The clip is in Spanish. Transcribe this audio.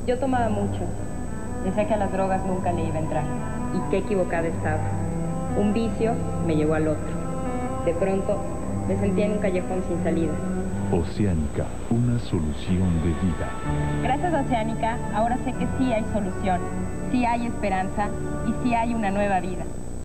Yo tomaba mucho. Decía que a las drogas nunca le iba a entrar. Y qué equivocada estaba. Un vicio me llevó al otro. De pronto, me sentía en un callejón sin salida. Oceánica, una solución de vida. Gracias a Oceánica, ahora sé que sí hay solución, sí hay esperanza y sí hay una nueva vida.